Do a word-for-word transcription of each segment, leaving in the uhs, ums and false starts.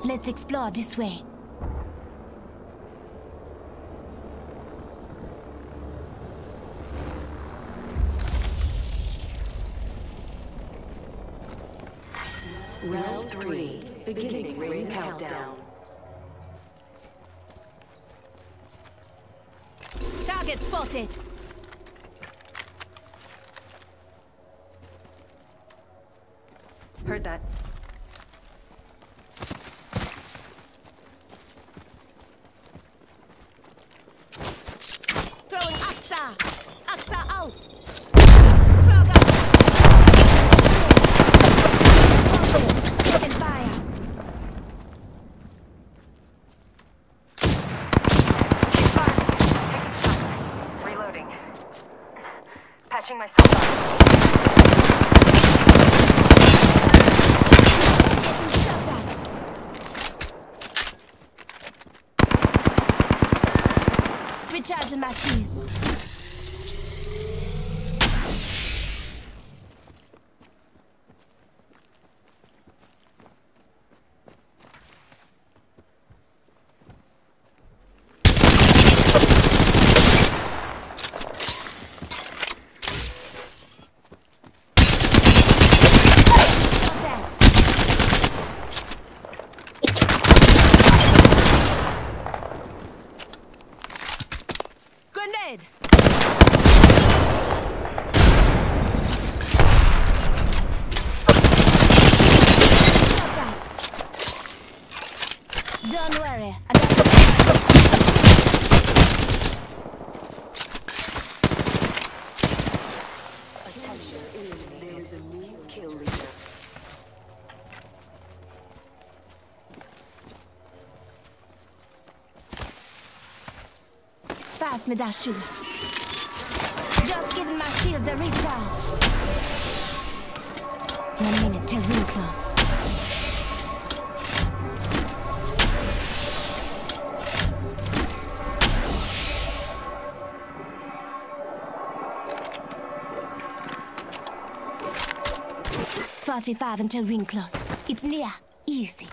Let's explore this way. Round three, beginning ring countdown. Target spotted. Heard that. Throwing Axta! Axta out! Taking fire! Reloading. Patching myself up. Getting shot at! Recharging my shields. Grenade! Shot at! Don't worry, I got the Attention, there is a new kill leader. Pass me that shield. Just giving my shields a recharge. One minute till ring close. Forty-five until ring close. It's near. Easy.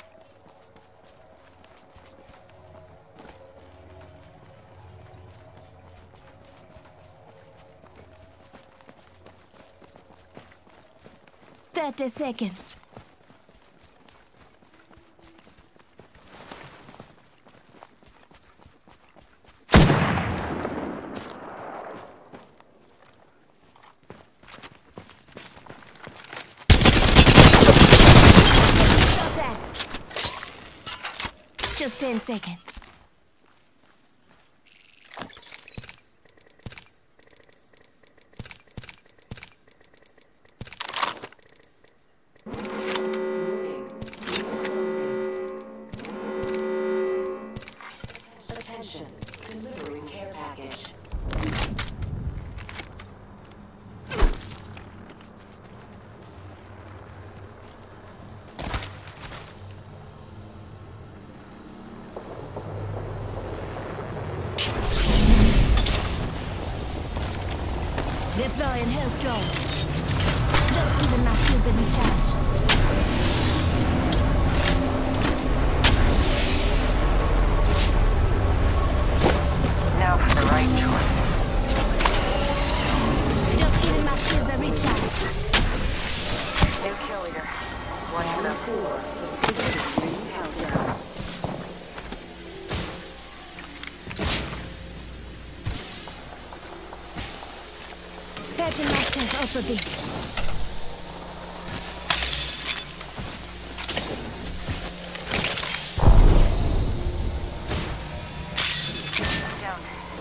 Thirty seconds. Shot at. Just ten seconds. Attention, delivering care package. Deploying health drone. Just giving my shields a recharge. Now for the right choice. Just giving my shields a recharge. New kill leader. One to the four. Beginning ring countdown. Patching myself up a bit. Down.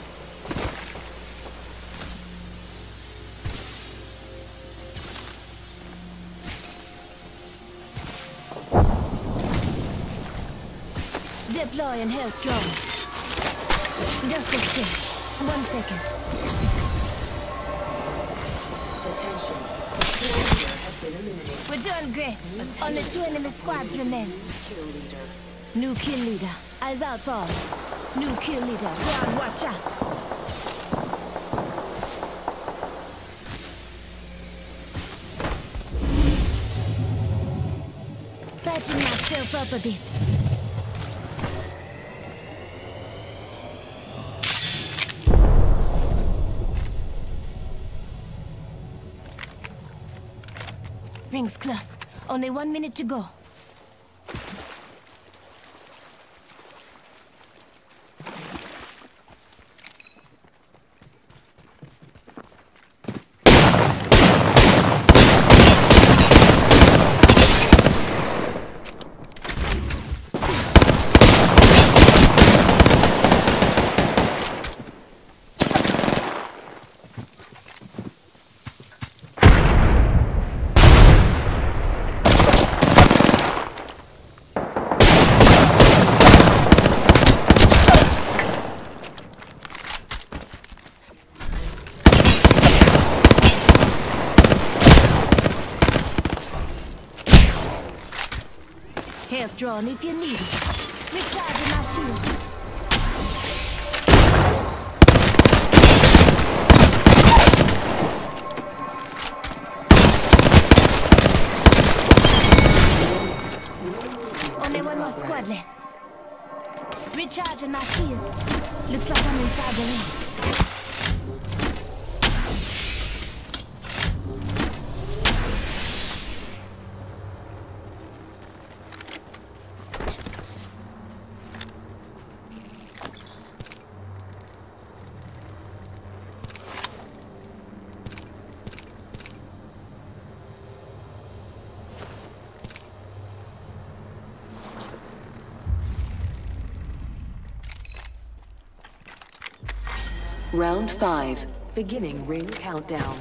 Deploying health drone. Just a sec. One second. Attention. Kill leader has been eliminated. We're doing great. Only two enemy squads remain. Kill leader. New kill leader. Eyes out for. New kill leader. Guard, watch out. Patching myself up a bit. Ring's close. Only one minute to go. Health drawn if you need it. Recharging my shield. Only one more squad left. Recharging my shields. Looks like I'm inside the ring. Round five, beginning ring countdown.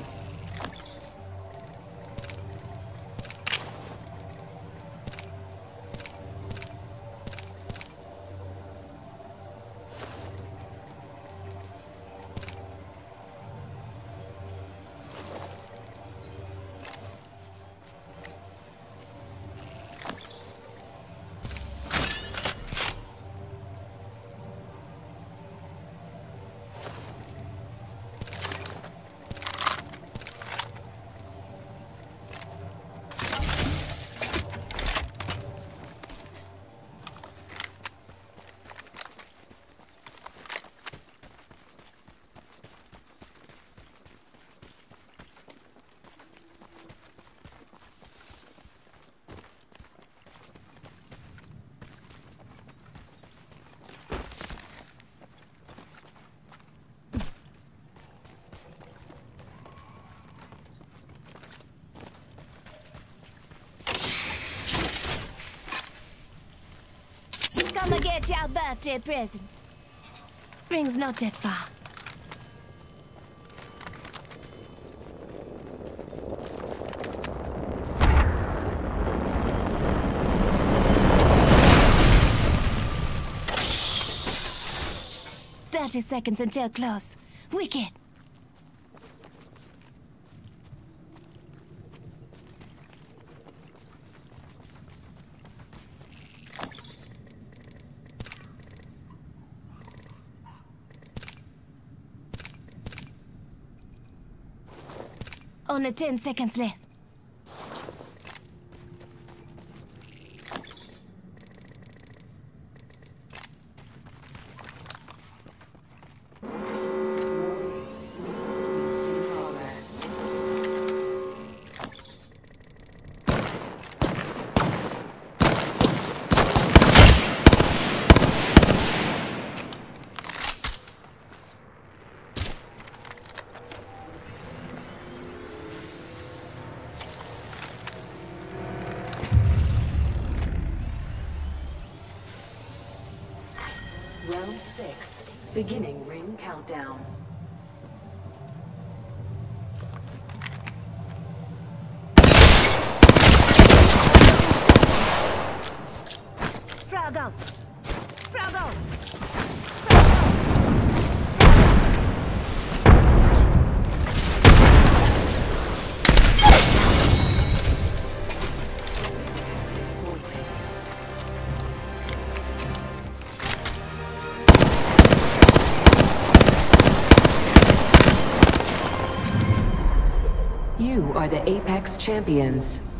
I'ma get your birthday present. Ring's not that far. Thirty seconds until close. Wicked. Only ten seconds left. Round six, beginning ring countdown. Frog out! Frog out! You are the Apex Champions.